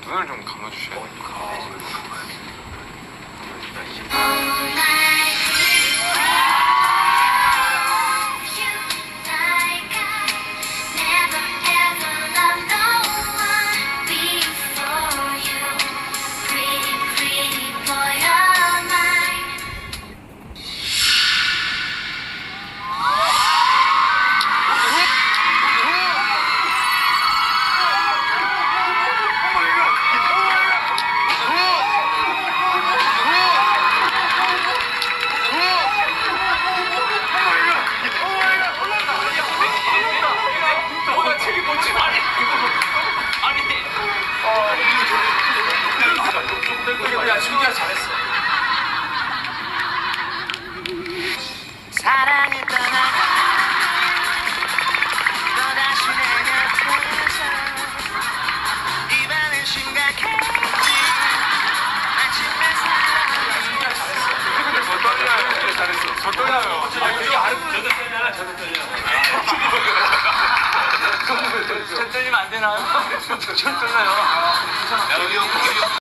눈을 좀 감아주셔야 돼요. 준비가 잘했어. 사랑했던 나가 또다시 내 곁에서 이 밤을 심각했지. 마침내 사랑이 저 떨려요. 잘했어. 저 떨려요. 저도 떨려요. 저도 떨려요. 저 떨리면 안 되나요? 저 떨려요.